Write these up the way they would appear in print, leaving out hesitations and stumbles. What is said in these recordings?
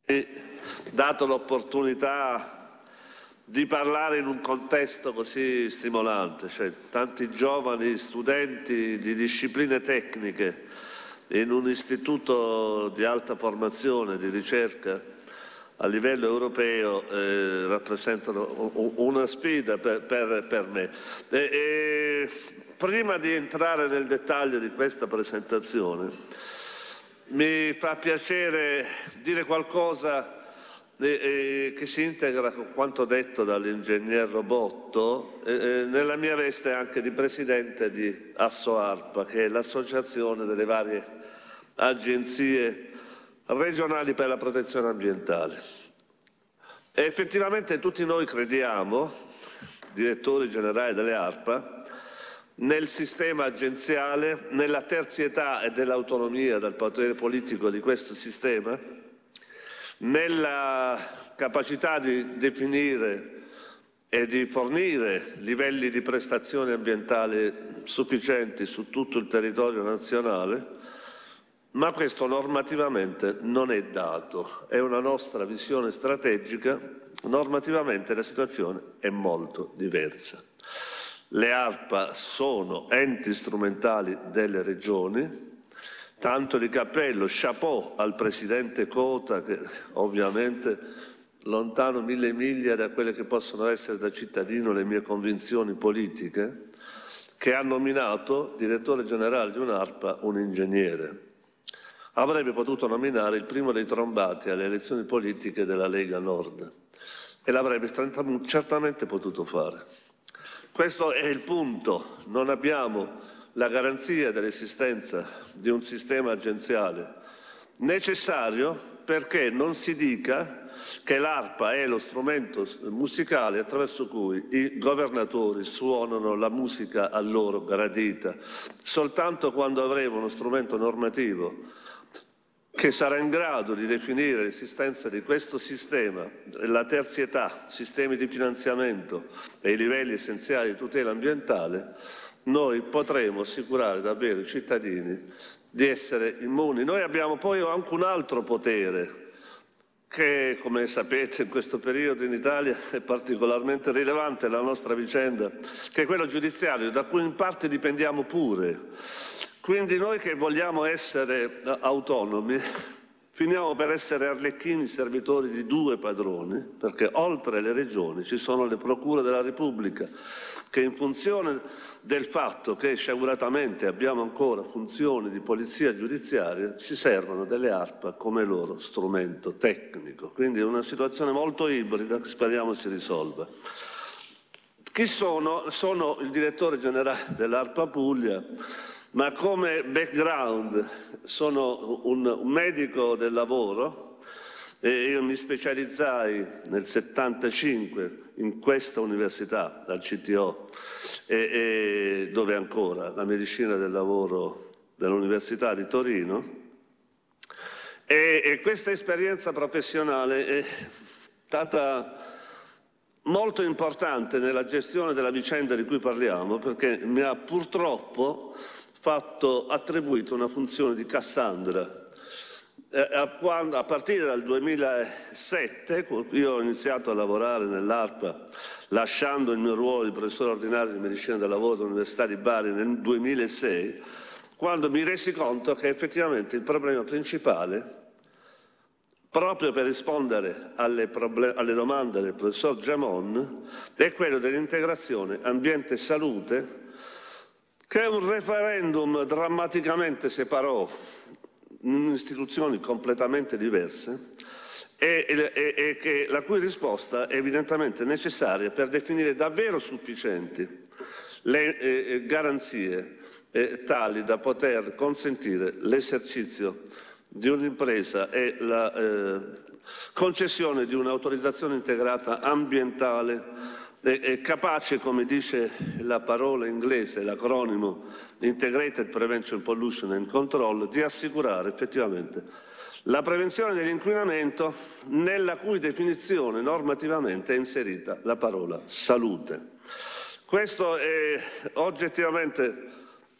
dato l'opportunità di parlare in un contesto così stimolante, cioè tanti giovani studenti di discipline tecniche in un istituto di alta formazione, di ricerca a livello europeo, rappresentano una sfida per me. Prima di entrare nel dettaglio di questa presentazione, mi fa piacere dire qualcosa che si integra con quanto detto dall'ingegner Robotto, nella mia veste anche di presidente di ASSOARPA, che è l'associazione delle varie agenzie regionali per la protezione ambientale. E effettivamente tutti noi crediamo, direttori generali delle ARPA, nel sistema agenziale, nella terzietà e dell'autonomia dal potere politico di questo sistema, nella capacità di definire e di fornire livelli di prestazione ambientale sufficienti su tutto il territorio nazionale, ma questo normativamente non è dato. È una nostra visione strategica, normativamente la situazione è molto diversa. Le ARPA sono enti strumentali delle regioni, tanto di cappello, chapeau al Presidente Cota, che ovviamente lontano mille miglia da quelle che possono essere da cittadino le mie convinzioni politiche, che ha nominato direttore generale di un'ARPA un ingegnere. Avrebbe potuto nominare il primo dei trombati alle elezioni politiche della Lega Nord e l'avrebbe certamente potuto fare. Questo è il punto, non abbiamo la garanzia dell'esistenza di un sistema agenziale necessario perché non si dica che l'ARPA è lo strumento musicale attraverso cui i governatori suonano la musica a loro gradita. Soltanto quando avremo uno strumento normativo che sarà in grado di definire l'esistenza di questo sistema, la terzietà, sistemi di finanziamento e i livelli essenziali di tutela ambientale, noi potremo assicurare davvero ai cittadini di essere immuni. Noi abbiamo poi anche un altro potere che, come sapete, in questo periodo in Italia è particolarmente rilevante la nostra vicenda, che è quello giudiziario, da cui in parte dipendiamo pure. Quindi noi che vogliamo essere autonomi finiamo per essere arlecchini servitori di due padroni, perché oltre le regioni ci sono le procure della Repubblica che in funzione del fatto che sciaguratamente abbiamo ancora funzioni di polizia giudiziaria ci servono delle ARPA come loro strumento tecnico. Quindi è una situazione molto ibrida che speriamo si risolva. Chi sono? Sono il direttore generale dell'ARPA Puglia, ma come background sono un medico del lavoro e io mi specializzai nel 75 in questa università, dal CTO, dove ancora la medicina del lavoro dell'Università di Torino, e questa esperienza professionale è stata molto importante nella gestione della vicenda di cui parliamo, perché mi ha purtroppo attribuito una funzione di Cassandra. A partire dal 2007, io ho iniziato a lavorare nell'ARPA lasciando il mio ruolo di professore ordinario di medicina del lavoro dell'Università di Bari nel 2006, quando mi resi conto che effettivamente il problema principale, proprio per rispondere alle domande del professor Giamon, è quello dell'integrazione ambiente e salute, che un referendum drammaticamente separò in istituzioni completamente diverse e la cui risposta è evidentemente necessaria per definire davvero sufficienti le garanzie tali da poter consentire l'esercizio di un'impresa e la concessione di un'autorizzazione integrata ambientale capace, come dice la parola inglese, l'acronimo Integrated Prevention Pollution and Control, di assicurare effettivamente la prevenzione dell'inquinamento, nella cui definizione normativamente è inserita la parola salute. Questo è oggettivamente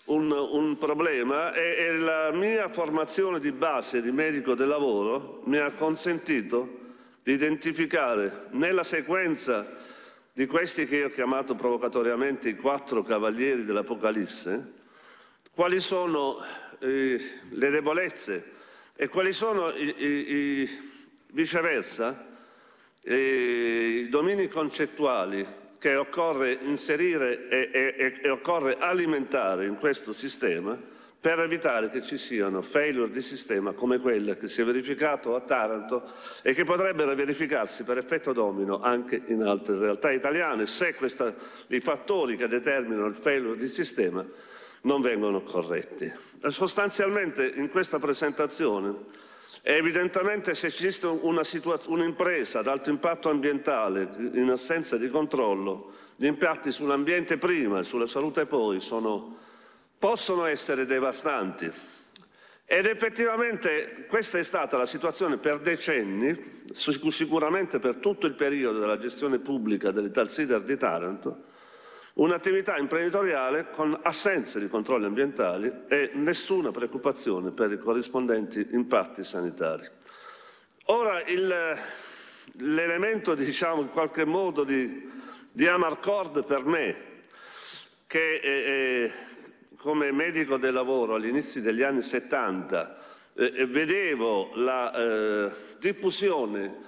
un problema e la mia formazione di base di medico del lavoro mi ha consentito di identificare nella sequenza di questi che io ho chiamato provocatoriamente i 4 cavalieri dell'Apocalisse, quali sono le debolezze e quali sono viceversa i domini concettuali che occorre inserire e occorre alimentare in questo sistema per evitare che ci siano failure di sistema come quella che si è verificato a Taranto e che potrebbero verificarsi per effetto domino anche in altre realtà italiane se i fattori che determinano il failure di sistema non vengono corretti. Sostanzialmente in questa presentazione evidentemente se esiste un'impresa ad alto impatto ambientale in assenza di controllo, gli impatti sull'ambiente prima e sulla salute poi possono essere devastanti. Ed effettivamente questa è stata la situazione per decenni, sicuramente per tutto il periodo della gestione pubblica dell'Italsider di Taranto, un'attività imprenditoriale con assenza di controlli ambientali e nessuna preoccupazione per i corrispondenti impatti sanitari. Ora l'elemento, diciamo, in qualche modo di amarcord per me, che come medico del lavoro agli inizi degli anni 70 vedevo la diffusione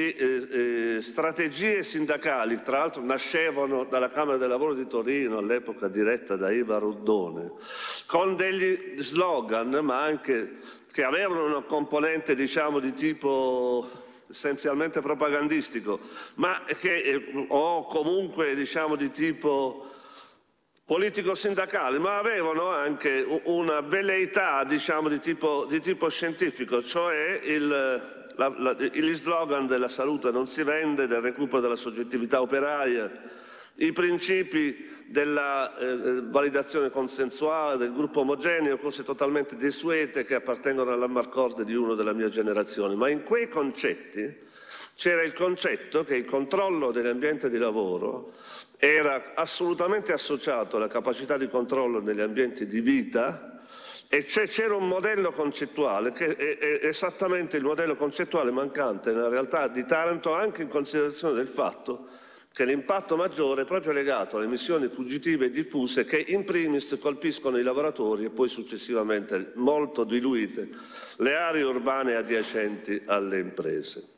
di strategie sindacali, tra l'altro nascevano dalla Camera del Lavoro di Torino, all'epoca diretta da Iva Ruddone, con degli slogan, ma anche che avevano una componente, diciamo, di tipo essenzialmente propagandistico, ma o comunque, diciamo, di tipo politico-sindacale, ma avevano anche una velleità, diciamo, di tipo scientifico, cioè gli slogan della salute non si vende, del recupero della soggettività operaia, i principi della validazione consensuale, del gruppo omogeneo, cose totalmente desuete che appartengono all'amarcord di uno della mia generazione. Ma in quei concetti c'era il concetto che il controllo dell'ambiente di lavoro era assolutamente associato alla capacità di controllo negli ambienti di vita, e c'era un modello concettuale che è esattamente il modello concettuale mancante nella realtà di Taranto, anche in considerazione del fatto che l'impatto maggiore è proprio legato alle emissioni fuggitive diffuse che in primis colpiscono i lavoratori e poi successivamente, molto diluite, le aree urbane adiacenti alle imprese.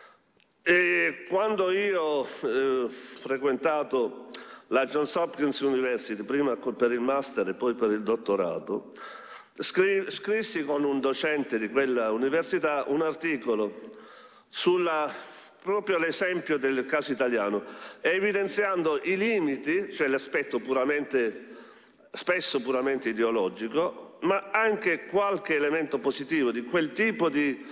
E quando io ho frequentato la Johns Hopkins University, prima per il master e poi per il dottorato, scrissi con un docente di quella università un articolo proprio l'esempio del caso italiano, evidenziando i limiti, cioè l'aspetto spesso puramente ideologico, ma anche qualche elemento positivo di quel tipo di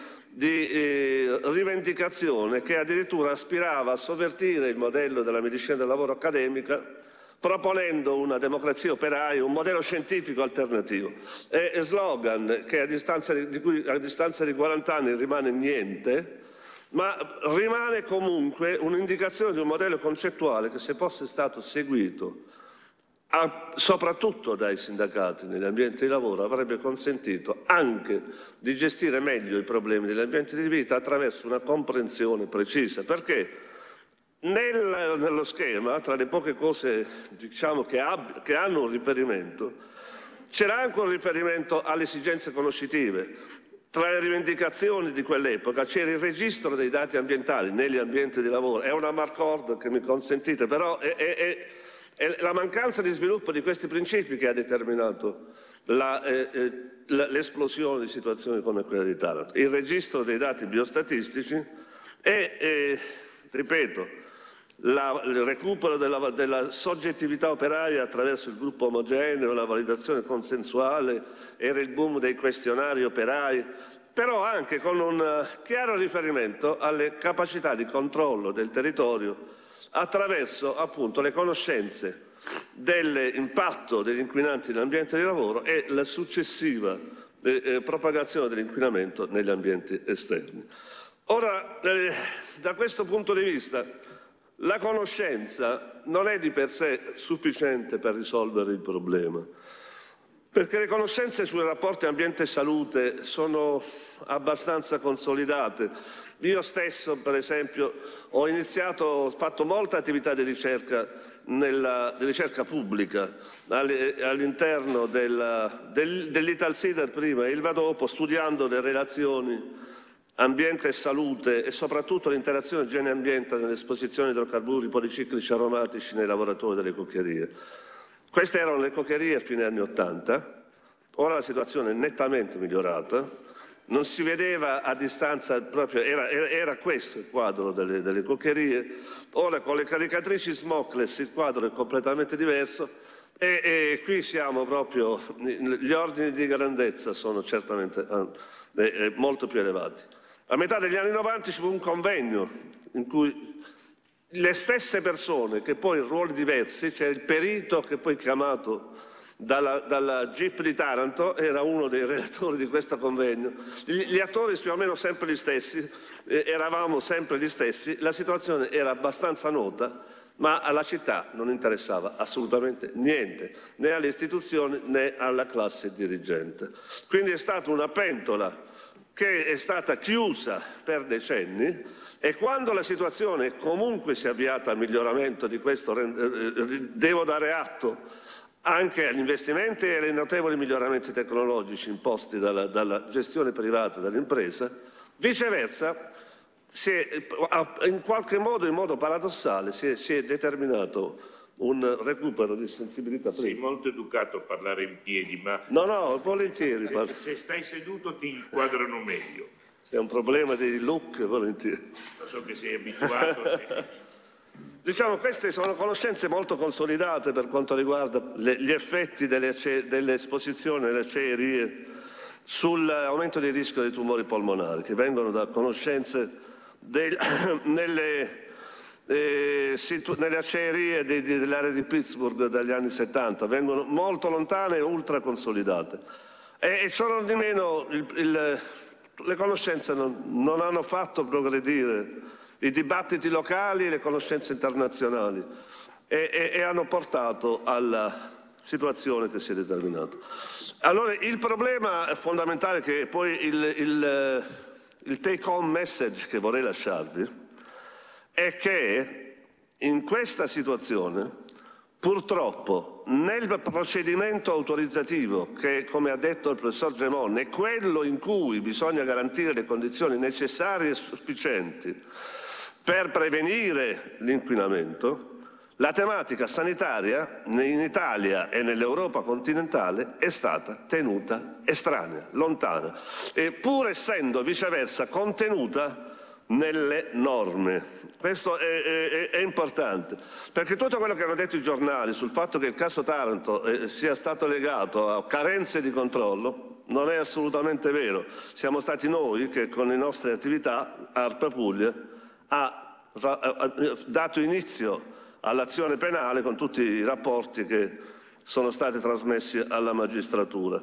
rivendicazione che addirittura aspirava a sovvertire il modello della medicina del lavoro accademica, proponendo una democrazia operaia, un modello scientifico alternativo. E slogan che di cui a distanza di 40 anni rimane niente, ma rimane comunque un'indicazione di un modello concettuale che, se fosse stato seguito soprattutto dai sindacati negli ambienti di lavoro, avrebbe consentito anche di gestire meglio i problemi degli ambienti di vita attraverso una comprensione precisa, perché nello schema, tra le poche cose, diciamo, che hanno un riferimento, c'era anche un riferimento alle esigenze conoscitive. Tra le rivendicazioni di quell'epoca c'era il registro dei dati ambientali negli ambienti di lavoro. È una marcord che mi consentite, però è la mancanza di sviluppo di questi principi che ha determinato l'esplosione di situazioni come quella di Taranto. Il registro dei dati biostatistici e ripeto, il recupero della soggettività operaia attraverso il gruppo omogeneo, la validazione consensuale, era il boom dei questionari operai, però anche con un chiaro riferimento alle capacità di controllo del territorio attraverso appunto le conoscenze dell'impatto degli inquinanti nell'ambiente di lavoro e la successiva propagazione dell'inquinamento negli ambienti esterni. Ora, da questo punto di vista, la conoscenza non è di per sé sufficiente per risolvere il problema. Perché le conoscenze sui rapporti ambiente e salute sono abbastanza consolidate. Io stesso, per esempio, ho fatto molta attività di ricerca pubblica all'interno dell'Italsider prima e Ilva dopo, studiando le relazioni ambiente e salute e soprattutto l'interazione gene-ambiente nell'esposizione di idrocarburi policiclici aromatici nei lavoratori delle coccherie. Queste erano le coccherie a fine anni *80, ora la situazione è nettamente migliorata, non si vedeva a distanza proprio, era questo il quadro delle coccherie, ora con le caricatrici smokeless il quadro è completamente diverso e qui siamo proprio, gli ordini di grandezza sono certamente molto più elevati. A metà degli anni 90 ci fu un convegno in cui le stesse persone, che poi in ruoli diversi, c'è il perito che poi chiamato dalla GIP di Taranto, era uno dei relatori di questo convegno, gli attori più o meno sempre gli stessi, eravamo sempre gli stessi, la situazione era abbastanza nota, ma alla città non interessava assolutamente niente, né alle istituzioni né alla classe dirigente. Quindi è stata una pentola che è stata chiusa per decenni e quando la situazione comunque si è avviata al miglioramento di questo, devo dare atto anche agli investimenti e ai notevoli miglioramenti tecnologici imposti dalla gestione privata dell'impresa, viceversa in qualche modo, in modo paradossale, si è determinato un recupero di sensibilità. Sei molto educato a parlare in piedi, ma... No, volentieri. Se stai seduto ti inquadrano meglio. Se è un problema di look, volentieri. Lo so che sei abituato. Diciamo, queste sono conoscenze molto consolidate per quanto riguarda gli effetti dell'esposizione alle acciaierie sull'aumento di rischio dei tumori polmonari, che vengono da conoscenze nelle acciaierie dell'area di Pittsburgh dagli anni 70, vengono molto lontane e ultra consolidate. E ciò non di meno le conoscenze non hanno fatto progredire i dibattiti locali e le conoscenze internazionali e hanno portato alla situazione che si è determinata. Allora il problema fondamentale, che poi il take home message che vorrei lasciarvi, è che in questa situazione purtroppo nel procedimento autorizzativo, che come ha detto il professor Gemon è quello in cui bisogna garantire le condizioni necessarie e sufficienti per prevenire l'inquinamento, la tematica sanitaria in Italia e nell'Europa continentale è stata tenuta estranea, lontana, e pur essendo viceversa contenuta nelle norme. Questo è importante, perché tutto quello che hanno detto i giornali sul fatto che il caso Taranto sia stato legato a carenze di controllo non è assolutamente vero. Siamo stati noi che con le nostre attività, ARPA Puglia, ha dato inizio all'azione penale con tutti i rapporti che sono stati trasmessi alla magistratura.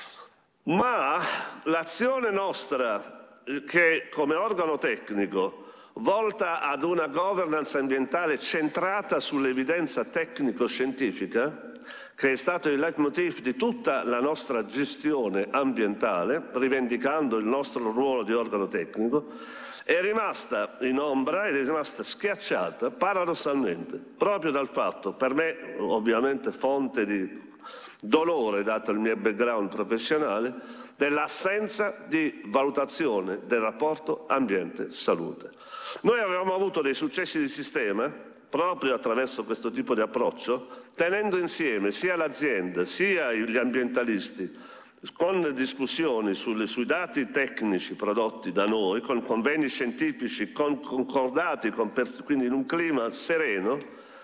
Ma l'azione nostra, che come organo tecnico volta ad una governance ambientale centrata sull'evidenza tecnico-scientifica, che è stato il leitmotiv di tutta la nostra gestione ambientale, rivendicando il nostro ruolo di organo tecnico, è rimasta in ombra ed è rimasta schiacciata paradossalmente proprio dal fatto, per me ovviamente fonte di dolore dato il mio background professionale, dell'assenza di valutazione del rapporto ambiente-salute. Noi avevamo avuto dei successi di sistema proprio attraverso questo tipo di approccio, tenendo insieme sia l'azienda sia gli ambientalisti, con discussioni sui dati tecnici prodotti da noi, con convegni scientifici concordati, quindi in un clima sereno,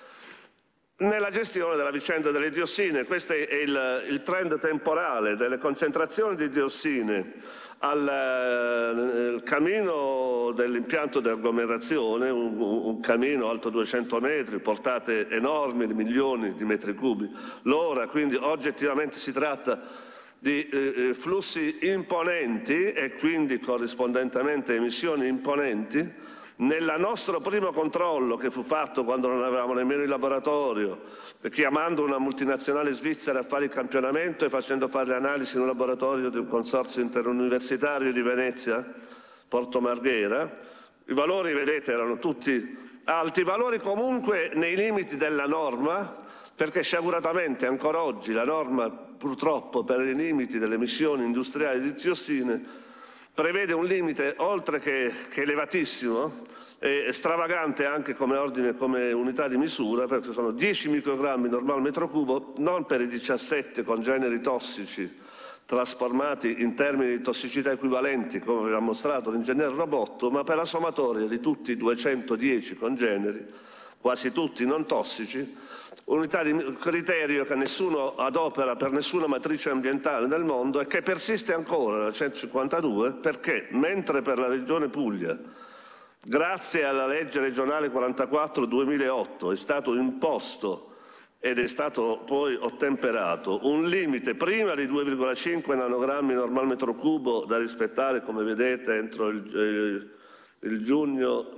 nella gestione della vicenda delle diossine. Questo è il trend temporale delle concentrazioni di diossine al camino dell'impianto di agglomerazione, un camino alto 200 metri, portate enormi, milioni di metri cubi l'ora, quindi oggettivamente si tratta di flussi imponenti e quindi corrispondentemente emissioni imponenti, Nel nostro primo controllo, che fu fatto quando non avevamo nemmeno il laboratorio, chiamando una multinazionale svizzera a fare il campionamento e facendo fare le analisi in un laboratorio di un consorzio interuniversitario di Venezia, Porto Marghera, i valori, vedete, erano tutti alti, valori comunque nei limiti della norma, perché sciaguratamente ancora oggi la norma, purtroppo, per i limiti delle emissioni industriali di diossine prevede un limite oltre che elevatissimo e stravagante anche come ordine, come unità di misura, perché sono 10 microgrammi normale metro cubo, non per i 17 congeneri tossici trasformati in termini di tossicità equivalenti, come aveva mostrato l'ingegnere Robotto, ma per la sommatoria di tutti i 210 congeneri, quasi tutti non tossici, unità di criterio che nessuno adopera per nessuna matrice ambientale nel mondo e che persiste ancora nel 152, perché mentre per la Regione Puglia, grazie alla legge regionale 44/2008, è stato imposto ed è stato poi ottemperato un limite prima di 2,5 nanogrammi normal metro cubo da rispettare, come vedete, entro il luglio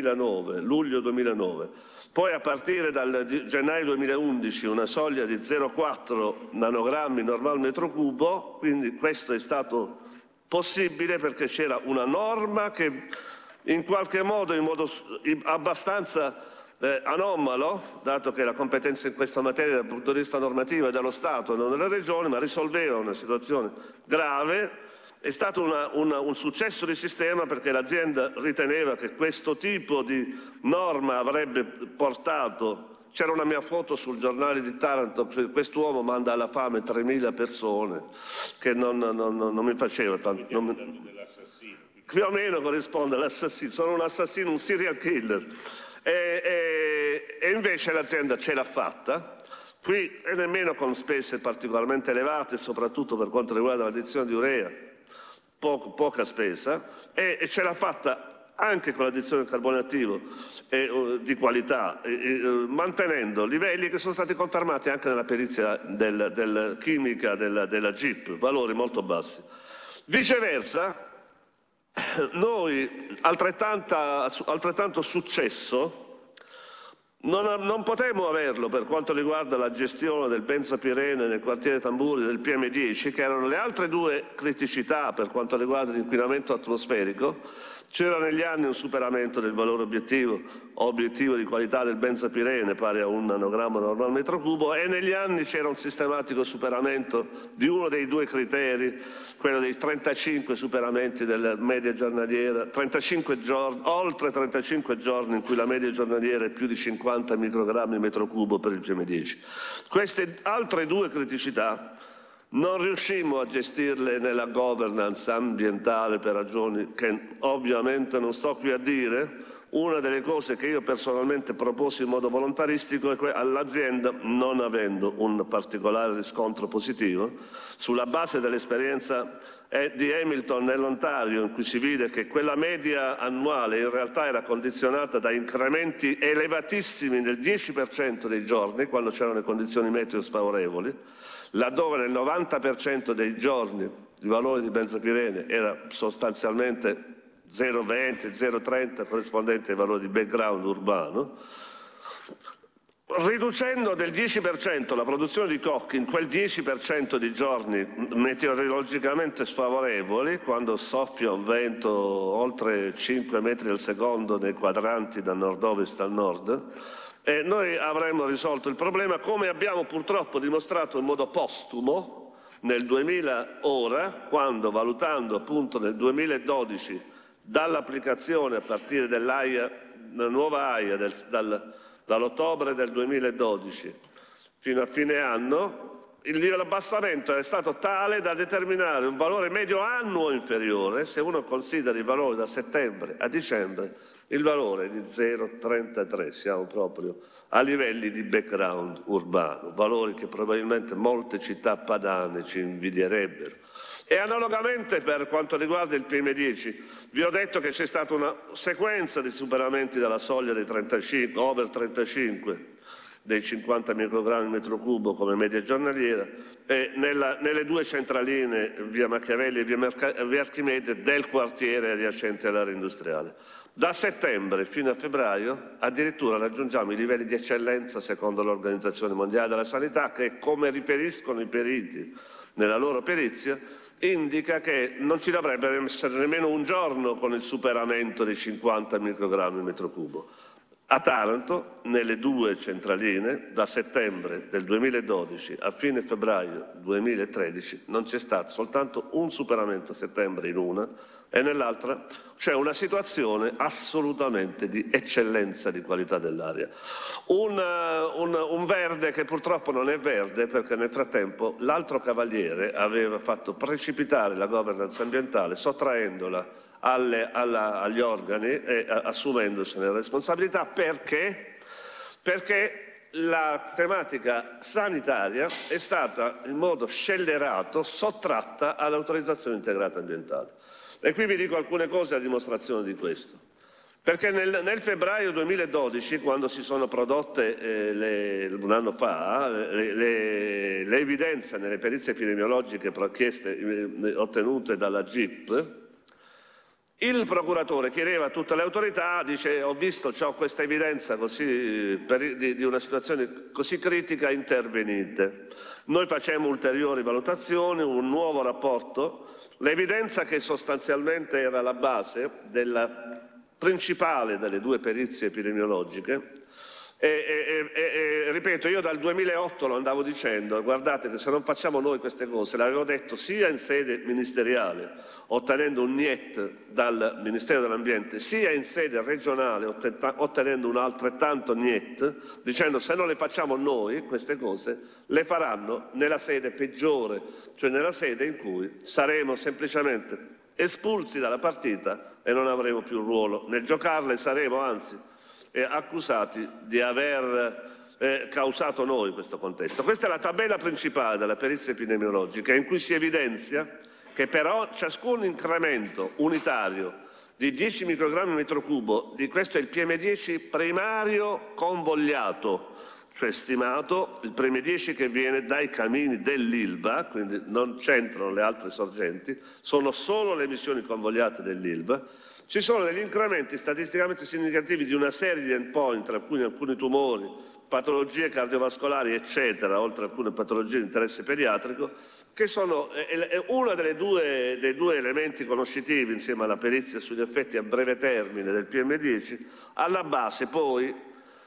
2009, poi a partire dal gennaio 2011 una soglia di 0,4 nanogrammi normal metro cubo, quindi questo è stato possibile perché c'era una norma che in qualche modo, in modo abbastanza anomalo, dato che la competenza in questa materia dal punto di vista normativo è dello Stato e non delle Regioni, ma risolveva una situazione grave. È stato un successo di sistema perché l'azienda riteneva che questo tipo di norma avrebbe portato, c'era una mia foto sul giornale di Taranto, quest'uomo manda alla fame 3.000 persone, che non mi faceva tanto. Più o meno corrisponde all'assassino, sono un assassino, un serial killer. E invece l'azienda ce l'ha fatta. Qui e nemmeno con spese particolarmente elevate, soprattutto per quanto riguarda l'addizione di urea, poca spesa, e ce l'ha fatta anche con l'addizione del carbone attivo di qualità, mantenendo livelli che sono stati confermati anche nella perizia della chimica della GIP, valori molto bassi. Viceversa, noi altrettanto successo non potremmo averlo per quanto riguarda la gestione del benzopirene nel quartiere Tamburi del PM10, che erano le altre due criticità per quanto riguarda l'inquinamento atmosferico. C'era negli anni un superamento del valore obiettivo di qualità del benzopirene pari a 1 nanogrammo normal metro cubo, e negli anni c'era un sistematico superamento di uno dei due criteri, quello dei 35 superamenti della media giornaliera, 35 giorni, oltre 35 giorni in cui la media giornaliera è più di 50 microgrammi metro cubo per il PM10. Queste altre due criticità non riuscimmo a gestirle nella governance ambientale per ragioni che ovviamente non sto qui a dire. Una delle cose che io personalmente proposi in modo volontaristico è che all'azienda, non avendo un particolare riscontro positivo, sulla base dell'esperienza di Hamilton nell'Ontario, in cui si vide che quella media annuale in realtà era condizionata da incrementi elevatissimi nel 10% dei giorni, quando c'erano le condizioni meteo sfavorevoli, laddove nel 90% dei giorni il valore di benzopirene era sostanzialmente 0,20, 0,30 corrispondente ai valori di background urbano, riducendo del 10% la produzione di cocchi in quel 10% di giorni meteorologicamente sfavorevoli, quando soffia un vento oltre 5 metri al secondo nei quadranti da nord-ovest al nord, e noi avremmo risolto il problema, come abbiamo purtroppo dimostrato in modo postumo nel 2000 ora, quando valutando appunto nel 2012 dall'applicazione a partire dell'AIA, la nuova AIA dall'ottobre del 2012 fino a fine anno, l'abbassamento è stato tale da determinare un valore medio annuo inferiore. Se uno considera i valori da settembre a dicembre, il valore è di 0,33, siamo proprio a livelli di background urbano, valori che probabilmente molte città padane ci invidierebbero. E analogamente per quanto riguarda il PM10, vi ho detto che c'è stata una sequenza di superamenti della soglia dei 35, over 35, dei 50 microgrammi metro cubo come media giornaliera, e nelle due centraline, via Machiavelli e via Archimede, del quartiere adiacente all'area industriale. Da settembre fino a febbraio addirittura raggiungiamo i livelli di eccellenza secondo l'Organizzazione Mondiale della Sanità, che, come riferiscono i periti nella loro perizia, indica che non ci dovrebbe essere nemmeno un giorno con il superamento dei 50 microgrammi metro cubo. A Taranto, nelle due centraline, da settembre del 2012 a fine febbraio 2013 non c'è stato, soltanto un superamento a settembre in una, e nell'altra c'è una situazione assolutamente di eccellenza di qualità dell'aria. Un verde che purtroppo non è verde, perché nel frattempo l'altro cavaliere aveva fatto precipitare la governance ambientale, sottraendola agli organi e assumendosene la responsabilità. Perché? Perché la tematica sanitaria è stata in modo scellerato sottratta all'autorizzazione integrata ambientale. E qui vi dico alcune cose a dimostrazione di questo. Perché nel febbraio 2012, quando si sono prodotte un anno fa le evidenze nelle perizie epidemiologiche ottenute dalla GIP, il procuratore chiedeva a tutte le autorità, dice: ho visto, ho questa evidenza di una situazione così critica, intervenite. Noi facciamo ulteriori valutazioni, un nuovo rapporto. L'evidenza che sostanzialmente era la base della principale delle due perizie epidemiologiche, ripeto, io dal 2008 lo andavo dicendo: guardate che se non facciamo noi queste cose, l'avevo detto sia in sede ministeriale, ottenendo un niet dal Ministero dell'Ambiente, sia in sede regionale, ottenendo un altrettanto niet, dicendo: se non le facciamo noi queste cose, le faranno nella sede peggiore, cioè nella sede in cui saremo semplicemente espulsi dalla partita e non avremo più ruolo nel giocarla, e saremo anzi accusati di aver causato noi questo contesto. Questa è la tabella principale della perizia epidemiologica, in cui si evidenzia che però ciascun incremento unitario di 10 microgrammi metro cubo, di questo è il PM10 primario convogliato, cioè stimato, il PM10 che viene dai camini dell'Ilva, quindi non c'entrano le altre sorgenti, sono solo le emissioni convogliate dell'Ilva. Ci sono degli incrementi statisticamente significativi di una serie di endpoint, tra cui alcuni tumori, patologie cardiovascolari, eccetera, oltre a alcune patologie di interesse pediatrico, che sono uno dei due elementi conoscitivi, insieme alla perizia sugli effetti a breve termine del PM10, alla base poi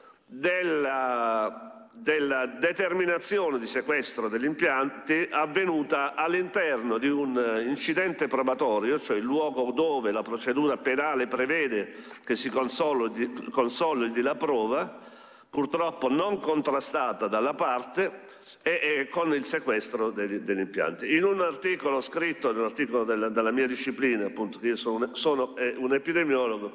della determinazione di sequestro degli impianti avvenuta all'interno di un incidente probatorio, cioè il luogo dove la procedura penale prevede che si consolidi la prova, purtroppo non contrastata dalla parte, e con il sequestro degli impianti. In un articolo scritto, della mia disciplina, appunto, che io sono un epidemiologo,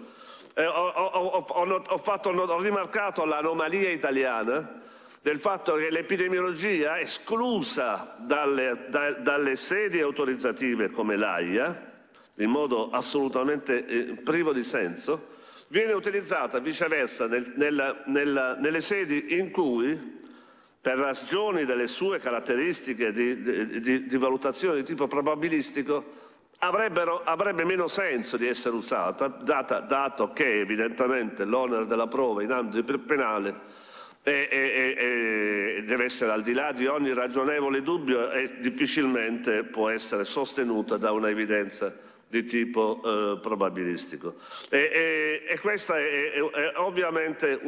ho rimarcato l'anomalia italiana del fatto che l'epidemiologia, esclusa dalle sedi autorizzative come l'AIA, in modo assolutamente privo di senso, viene utilizzata viceversa nelle sedi in cui, per ragioni delle sue caratteristiche di valutazione di tipo probabilistico, avrebbe meno senso di essere usata, dato che evidentemente l'onere della prova in ambito penale deve essere al di là di ogni ragionevole dubbio e difficilmente può essere sostenuta da una evidenza di tipo probabilistico. E questa è ovviamente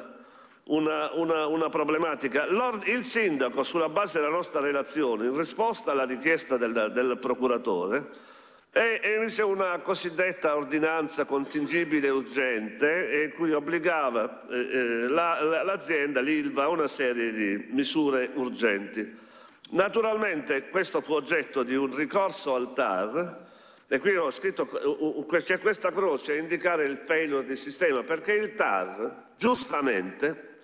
una problematica. Il sindaco, sulla base della nostra relazione, in risposta alla richiesta del procuratore, emise una cosiddetta ordinanza contingibile urgente, in cui obbligava l'azienda, l'Ilva, a una serie di misure urgenti. Naturalmente questo fu oggetto di un ricorso al TAR, e qui ho scritto, c'è questa croce a indicare il failure del sistema, perché il TAR giustamente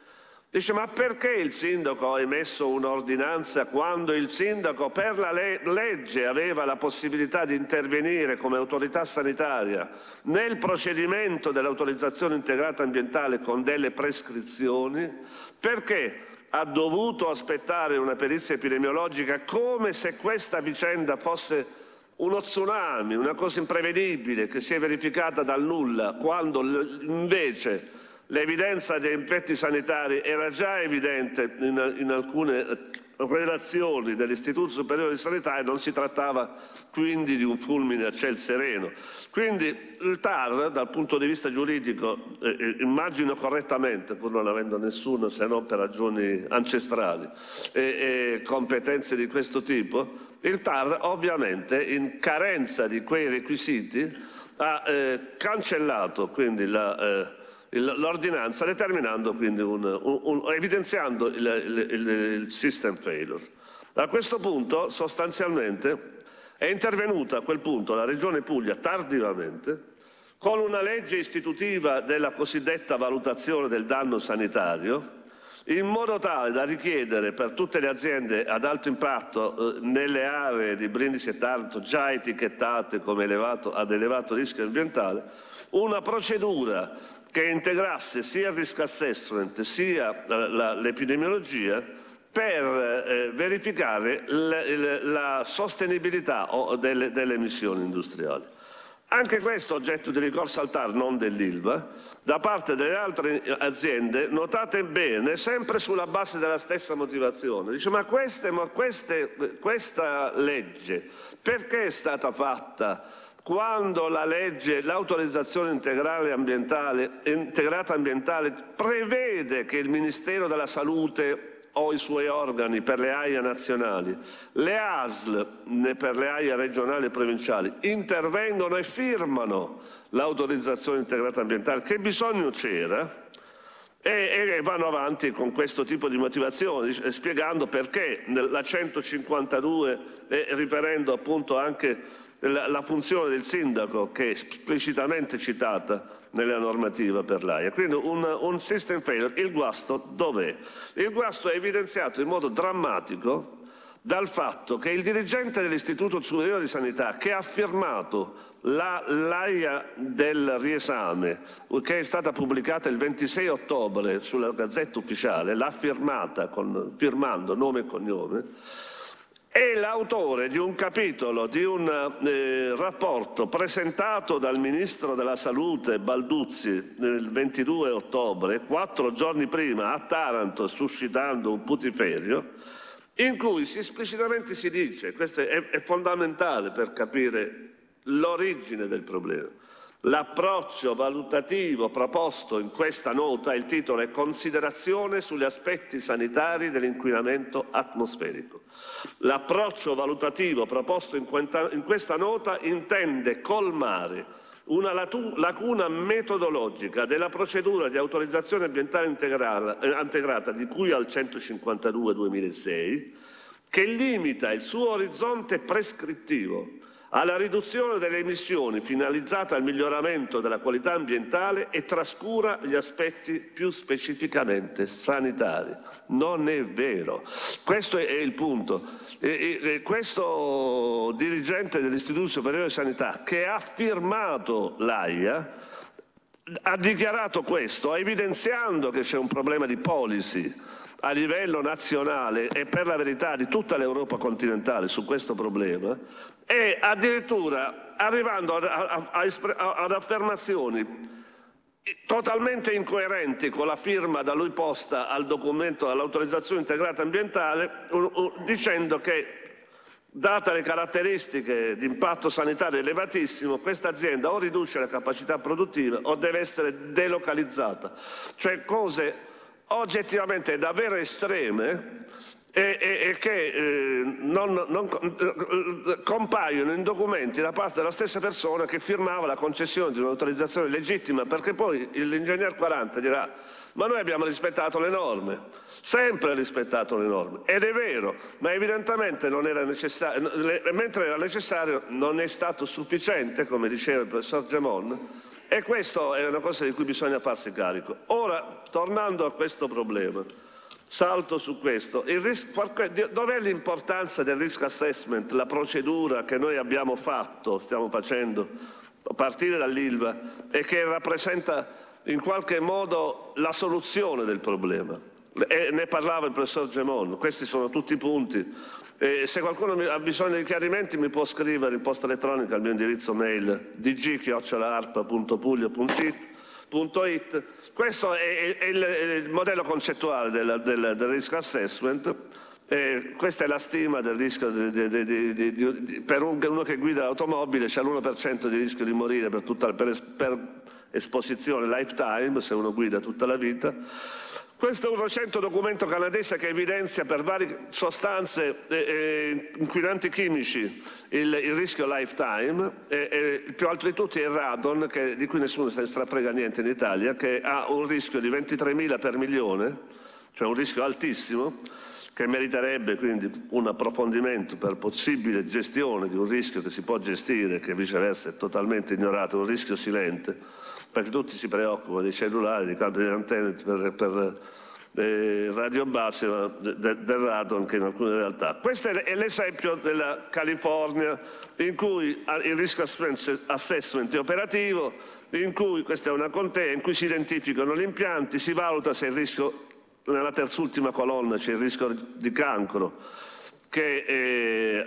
Dice, ma perché il sindaco ha emesso un'ordinanza quando il sindaco per la legge aveva la possibilità di intervenire come autorità sanitaria nel procedimento dell'autorizzazione integrata ambientale con delle prescrizioni? Perché ha dovuto aspettare una perizia epidemiologica come se questa vicenda fosse uno tsunami, una cosa imprevedibile che si è verificata dal nulla, quando invece l'evidenza dei effetti sanitari era già evidente in alcune relazioni dell'Istituto Superiore di Sanità e non si trattava quindi di un fulmine a ciel sereno. Quindi il TAR, dal punto di vista giuridico, immagino correttamente, pur non avendo nessuno se non per ragioni ancestrali e competenze di questo tipo, il TAR ovviamente in carenza di quei requisiti ha cancellato quindi l'ordinanza, determinando quindi evidenziando il system failure. A questo punto sostanzialmente è intervenuta a quel punto la Regione Puglia tardivamente con una legge istitutiva della cosiddetta valutazione del danno sanitario, in modo tale da richiedere per tutte le aziende ad alto impatto nelle aree di Brindisi e Taranto già etichettate come ad elevato rischio ambientale una procedura che integrasse sia il risk assessment sia l'epidemiologia per verificare la sostenibilità delle emissioni industriali. Anche questo oggetto di ricorso al TAR, non dell'Ilva, da parte delle altre aziende, notate bene, sempre sulla base della stessa motivazione. Dice, ma questa legge perché è stata fatta quando l'autorizzazione integrata ambientale prevede che il Ministero della Salute o i suoi organi per le AIA nazionali, le ASL per le AIA regionali e provinciali intervengono e firmano l'autorizzazione integrata ambientale? Che bisogno c'era? E vanno avanti con questo tipo di motivazioni, spiegando perché la 152 e riferendo appunto anche la funzione del sindaco, che è esplicitamente citata nella normativa per l'AIA. Quindi un system failure. Il guasto dov'è? Il guasto è evidenziato in modo drammatico dal fatto che il dirigente dell'Istituto Superiore di Sanità, che ha firmato l'AIA del riesame, che è stata pubblicata il 26 ottobre sulla Gazzetta Ufficiale, l'ha firmata firmando nome e cognome, è l'autore di un capitolo di un rapporto presentato dal Ministro della Salute Balduzzi il 22 ottobre, 4 giorni prima a Taranto, suscitando un putiferio, in cui esplicitamente si dice, questo è fondamentale per capire l'origine del problema, l'approccio valutativo proposto in questa nota, il titolo è Considerazione sugli aspetti sanitari dell'inquinamento atmosferico. L'approccio valutativo proposto in questa nota intende colmare una lacuna metodologica della procedura di autorizzazione ambientale integrata di cui al 152/2006, che limita il suo orizzonte prescrittivo alla riduzione delle emissioni finalizzata al miglioramento della qualità ambientale e trascura gli aspetti più specificamente sanitari. Non è vero. Questo è il punto. Questo dirigente dell'Istituto Superiore di Sanità, che ha firmato l'AIA, ha dichiarato questo, evidenziando che c'è un problema di policy a livello nazionale e per la verità di tutta l'Europa continentale su questo problema, e addirittura arrivando ad affermazioni totalmente incoerenti con la firma da lui posta al documento all'autorizzazione integrata ambientale, dicendo che, date le caratteristiche di impatto sanitario elevatissimo, questa azienda o riduce la capacità produttiva o deve essere delocalizzata, cioè cose oggettivamente davvero estreme e che compaiono in documenti da parte della stessa persona che firmava la concessione di un'autorizzazione legittima, perché poi l'ingegner 40 dirà: ma noi abbiamo rispettato le norme, sempre rispettato le norme, ed è vero, ma evidentemente non era necessario, mentre era necessario non è stato sufficiente, come diceva il professor Gemon, e questa è una cosa di cui bisogna farsi carico. Ora, tornando a questo problema, salto su questo. Dov'è l'importanza del risk assessment, la procedura che noi abbiamo fatto, stiamo facendo, a partire dall'Ilva, e che rappresenta in qualche modo la soluzione del problema? Ne parlava il professor Gemon, questi sono tutti i punti. Se qualcuno ha bisogno di chiarimenti mi può scrivere in posta elettronica al mio indirizzo mail dg@arpa.puglia.it. Questo è il modello concettuale del risk assessment. Questa è la stima del rischio per uno che guida l'automobile. C'è l'1% di rischio di morire per esposizione lifetime, se uno guida tutta la vita. Questo è un recente documento canadese che evidenzia per varie sostanze inquinanti chimici il rischio lifetime, il più alto di tutti è il radon, di cui nessuno se ne strafrega niente in Italia, che ha un rischio di 23.000 per milione, cioè un rischio altissimo, che meriterebbe quindi un approfondimento per possibile gestione di un rischio che si può gestire, che viceversa è totalmente ignorato, un rischio silente, perché tutti si preoccupano dei cellulari, dei campi di antenne per radiobassi, del radon che in alcune realtà. Questo è l'esempio della California, in cui il risk assessment è operativo, in cui questa è una contea, in cui si identificano gli impianti, si valuta se il rischio, nella terzultima colonna c'è il rischio di cancro, che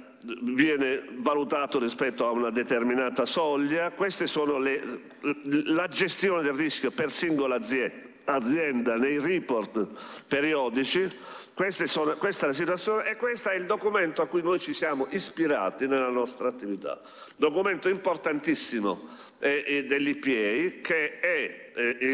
viene valutato rispetto a una determinata soglia. Queste sono la gestione del rischio per singola azienda nei report periodici. Questa è la situazione e questo è il documento a cui noi ci siamo ispirati nella nostra attività. Documento importantissimo dell'EPA, che è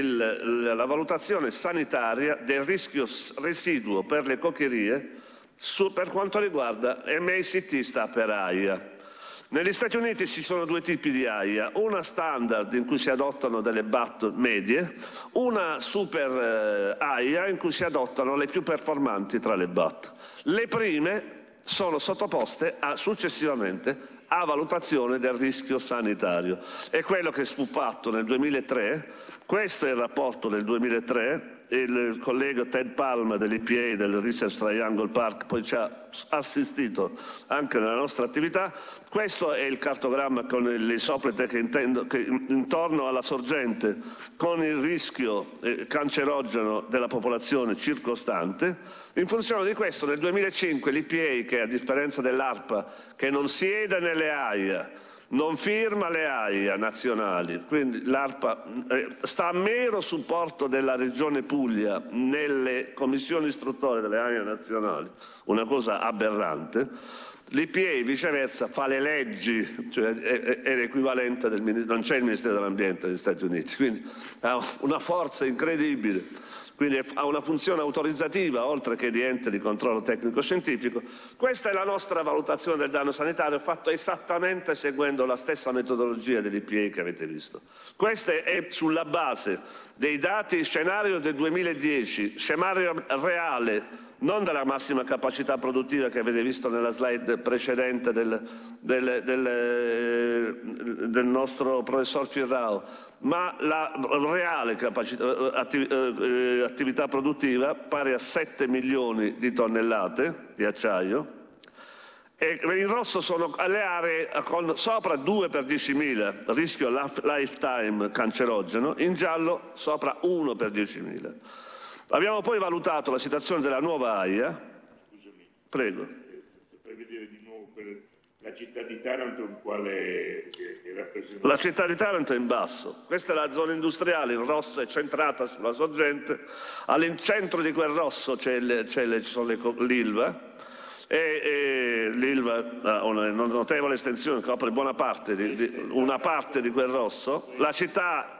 la valutazione sanitaria del rischio residuo per le coccherie per quanto riguarda MACT, sta per AIA. Negli Stati Uniti ci sono due tipi di AIA, una standard in cui si adottano delle BAT medie, una super AIA in cui si adottano le più performanti tra le BAT. Le prime sono sottoposte successivamente a valutazione del rischio sanitario. È quello che fu fatto nel 2003, questo è il rapporto del 2003, il collega Ted Palma dell'EPA, del Research Triangle Park, poi ci ha assistito anche nella nostra attività. Questo è il cartogramma con le isoplete che intorno alla sorgente, con il rischio cancerogeno della popolazione circostante. In funzione di questo, nel 2005 l'EPA, che a differenza dell'ARPA, che non siede nelle AIA, non firma le AIA nazionali, quindi l'ARPA sta a mero supporto della Regione Puglia nelle commissioni istruttorie delle AIA nazionali, una cosa aberrante. L'EPA viceversa fa le leggi, cioè è l'equivalente del Ministero, non c'è il Ministero dell'Ambiente negli Stati Uniti, quindi ha una forza incredibile. Quindi ha una funzione autorizzativa oltre che di ente di controllo tecnico-scientifico. Questa è la nostra valutazione del danno sanitario, fatto esattamente seguendo la stessa metodologia dell'EPA che avete visto. Questa è sulla base dei dati scenario del 2010, scenario reale, non della massima capacità produttiva che avete visto nella slide precedente del nostro professor Firrao, ma la reale attività produttiva pari a 7 milioni di tonnellate di acciaio, e in rosso sono le aree con sopra 2 per 10.000, rischio lifetime cancerogeno, in giallo sopra 1 per 10.000. Abbiamo poi valutato la situazione della nuova AIA. Scusami. Prego. Fai vedere di nuovo la città di Taranto, quale è rappresentata? La città di Taranto è in basso. Questa è la zona industriale, in rosso è centrata sulla sorgente. Al centro di quel rosso c'è l'Ilva. E l'Ilva ha una notevole estensione, copre buona parte una parte di quel rosso. La città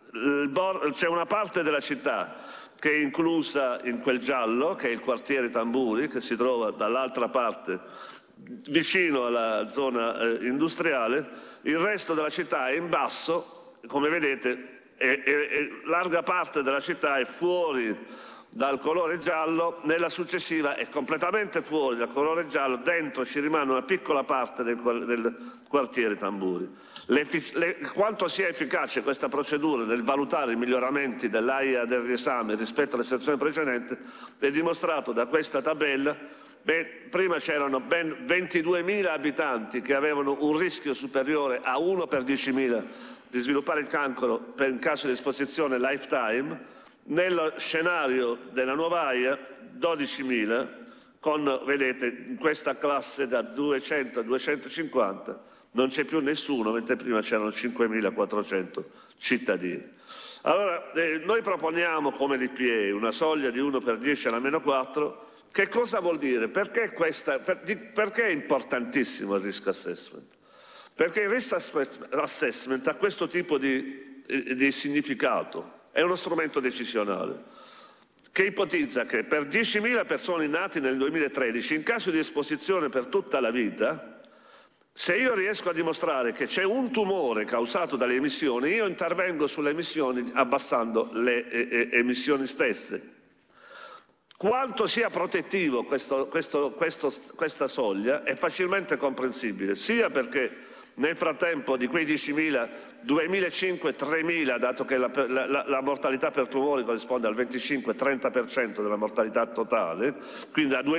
c'è una parte della città che è inclusa in quel giallo, che è il quartiere Tamburi, che si trova dall'altra parte, vicino alla zona industriale. Il resto della città è in basso, come vedete, larga parte della città è fuori dal colore giallo, nella successiva è completamente fuori dal colore giallo, dentro ci rimane una piccola parte del quartiere Tamburi. Quanto sia efficace questa procedura nel valutare i miglioramenti dell'AIA del riesame rispetto alla situazione precedente è dimostrato da questa tabella. Prima c'erano ben 22.000 abitanti che avevano un rischio superiore a 1 per 10.000 di sviluppare il cancro in caso di esposizione lifetime. Nello scenario della nuova AIA 12.000, con, vedete, in questa classe da 200 a 250 non c'è più nessuno, mentre prima c'erano 5.400 cittadini. Allora, noi proponiamo come l'IPA una soglia di 1 per 10 alla meno 4. Che cosa vuol dire? Perché è importantissimo il risk assessment? Perché il risk assessment ha questo tipo di significato. È uno strumento decisionale che ipotizza che per 10.000 persone nati nel 2013, in caso di esposizione per tutta la vita, se io riesco a dimostrare che c'è un tumore causato dalle emissioni, io intervengo sulle emissioni abbassando le emissioni stesse. Quanto sia protettivo questa soglia è facilmente comprensibile, sia perché nel frattempo di quei 10.000, 2.500-3.000, dato che la mortalità per tumori corrisponde al 25-30% della mortalità totale, quindi da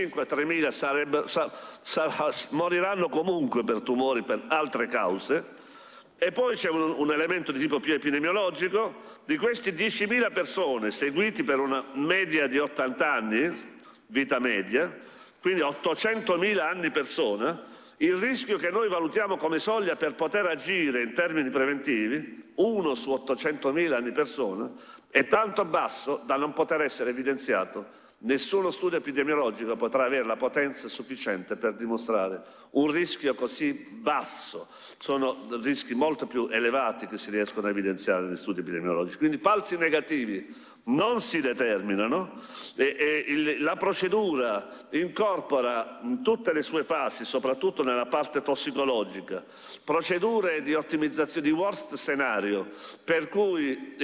2.500-3.000 moriranno comunque per tumori per altre cause. E poi c'è un elemento di tipo più epidemiologico. Di questi 10.000 persone seguiti per una media di 80 anni, vita media, quindi 800.000 anni persona, il rischio che noi valutiamo come soglia per poter agire in termini preventivi, 1 su 800.000 anni persona, è tanto basso da non poter essere evidenziato. Nessuno studio epidemiologico potrà avere la potenza sufficiente per dimostrare un rischio così basso. Sono rischi molto più elevati che si riescono a evidenziare negli studi epidemiologici. Quindi falsi negativi non si determinano e la procedura incorpora in tutte le sue fasi, soprattutto nella parte tossicologica, procedure di ottimizzazione di worst scenario, per cui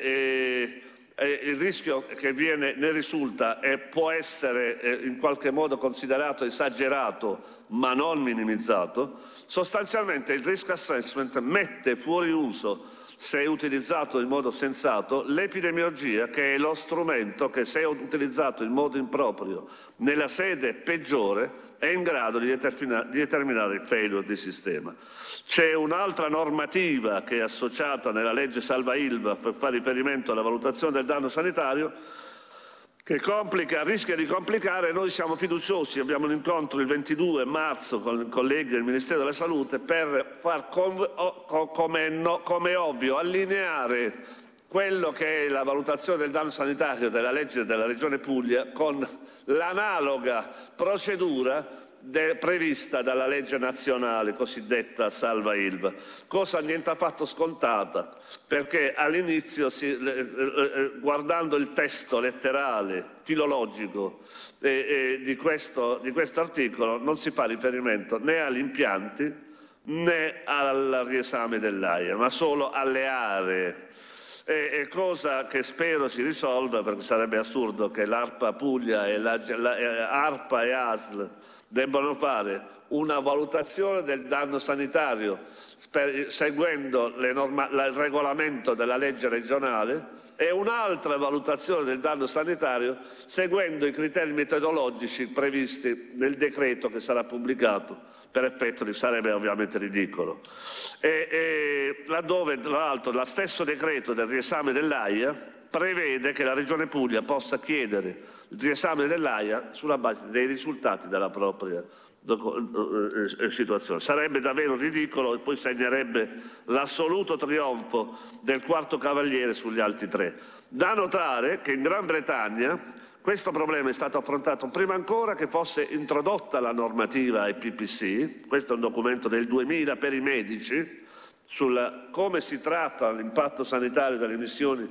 il rischio che ne risulta può essere in qualche modo considerato esagerato ma non minimizzato. Sostanzialmente il risk assessment mette fuori uso, se utilizzato in modo sensato, l'epidemiologia, che è lo strumento che, se utilizzato in modo improprio nella sede peggiore, è in grado di determinare il failure di sistema. C'è un'altra normativa che è associata nella legge Salva Ilva, che fa riferimento alla valutazione del danno sanitario, che rischia di complicare. Noi siamo fiduciosi, abbiamo un incontro il 22 marzo con i colleghi del Ministero della Salute per far come ovvio allineare quello che è la valutazione del danno sanitario della legge della Regione Puglia con l'analoga procedura prevista dalla legge nazionale cosiddetta Salva Ilva, cosa niente affatto scontata, perché all'inizio, guardando il testo letterale, filologico di questo articolo, non si fa riferimento né agli impianti né al riesame dell'AIA, ma solo alle aree. Cosa che spero si risolva, perché sarebbe assurdo che l'ARPA Puglia e ARPA e ASL debbano fare una valutazione del danno sanitario seguendo il regolamento della legge regionale e un'altra valutazione del danno sanitario seguendo i criteri metodologici previsti nel decreto che sarà pubblicato. Per effetto sarebbe ovviamente ridicolo. Laddove, tra l'altro, lo stesso decreto del riesame dell'AIA prevede che la Regione Puglia possa chiedere il riesame dell'AIA sulla base dei risultati della propria situazione. Sarebbe davvero ridicolo e poi segnerebbe l'assoluto trionfo del quarto cavaliere sugli altri tre. Da notare che in Gran Bretagna questo problema è stato affrontato prima ancora che fosse introdotta la normativa IPPC, questo è un documento del 2000 per i medici, su come si tratta l'impatto sanitario delle emissioni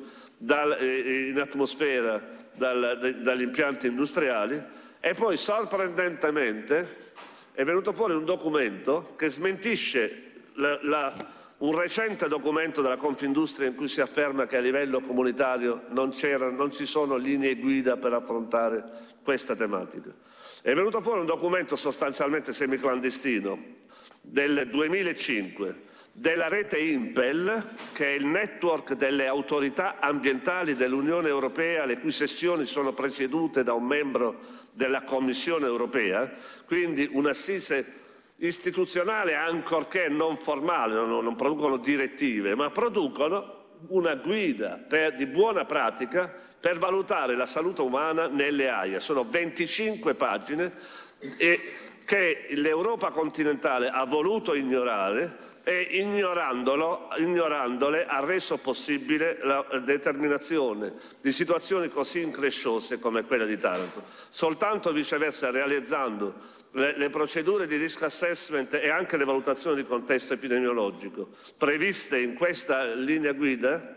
in atmosfera dagli impianti industriali, e poi sorprendentemente è venuto fuori un documento che smentisce un recente documento della Confindustria in cui si afferma che a livello comunitario non ci sono linee guida per affrontare questa tematica. È venuto fuori un documento sostanzialmente semiclandestino del 2005 della rete Impel, che è il network delle autorità ambientali dell'Unione Europea, le cui sessioni sono presiedute da un membro della Commissione Europea, quindi un'assise istituzionale ancorché non formale, non producono direttive, ma producono una guida di buona pratica per valutare la salute umana nelle AIA. Sono 25 pagine che l'Europa continentale ha voluto ignorare, e ignorandole ha reso possibile la determinazione di situazioni così incresciose come quella di Taranto. Soltanto viceversa, realizzando le procedure di risk assessment e anche le valutazioni di contesto epidemiologico previste in questa linea guida,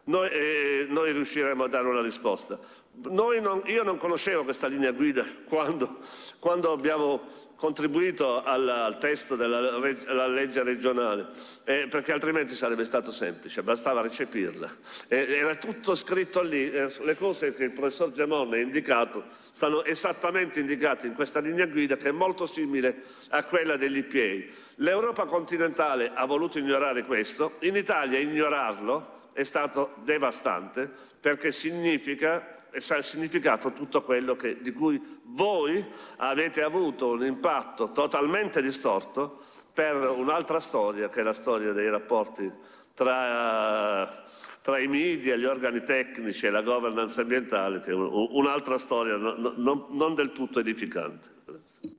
noi riusciremo a dare una risposta. Io non conoscevo questa linea guida quando abbiamo contribuito al testo della legge regionale, perché altrimenti sarebbe stato semplice, bastava recepirla. Era tutto scritto lì, le cose che il professor Gemon ha indicato stanno esattamente indicate in questa linea guida, che è molto simile a quella dell'EPA. L'Europa continentale ha voluto ignorare questo, in Italia ignorarlo è stato devastante, perché ha significato tutto quello di cui voi avete avuto un impatto totalmente distorto per un'altra storia, che è la storia dei rapporti tra i media, gli organi tecnici e la governance ambientale, che è un'altra storia non del tutto edificante. Grazie.